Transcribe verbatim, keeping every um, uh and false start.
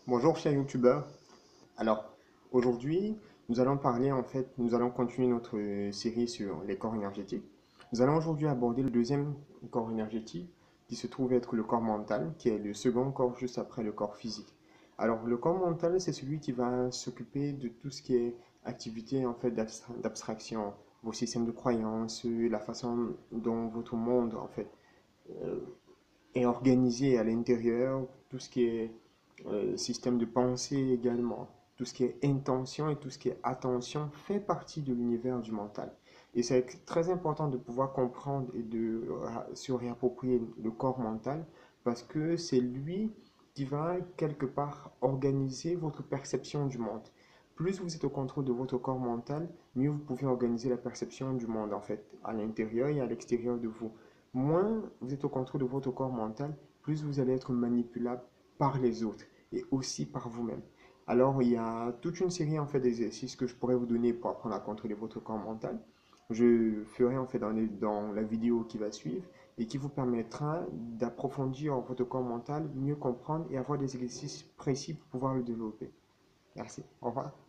Bonjour chers youtubeurs. Alors aujourd'hui nous allons parler en fait, nous allons continuer notre euh, série sur les corps énergétiques. Nous allons aujourd'hui aborder le deuxième corps énergétique qui se trouve être le corps mental, qui est le second corps juste après le corps physique. Alors le corps mental, c'est celui qui va s'occuper de tout ce qui est activité en fait d'abstra- d'abstraction, vos systèmes de croyances, la façon dont votre monde en fait euh, est organisé à l'intérieur, tout ce qui est euh, système de pensée également, tout ce qui est intention et tout ce qui est attention fait partie de l'univers du mental. Et c'est très important de pouvoir comprendre et de se réapproprier le corps mental parce que c'est lui qui va quelque part organiser votre perception du monde. Plus vous êtes au contrôle de votre corps mental, mieux vous pouvez organiser la perception du monde en fait, à l'intérieur et à l'extérieur de vous. Moins vous êtes au contrôle de votre corps mental, plus vous allez être manipulable par les autres et aussi par vous-même. Alors, il y a toute une série en fait d'exercices que je pourrais vous donner pour apprendre à contrôler votre corps mental. Je ferai en fait dans, les- dans la vidéo qui va suivre et qui vous permettra d'approfondir votre corps mental, mieux comprendre et avoir des exercices précis pour pouvoir le développer. Merci. Au revoir.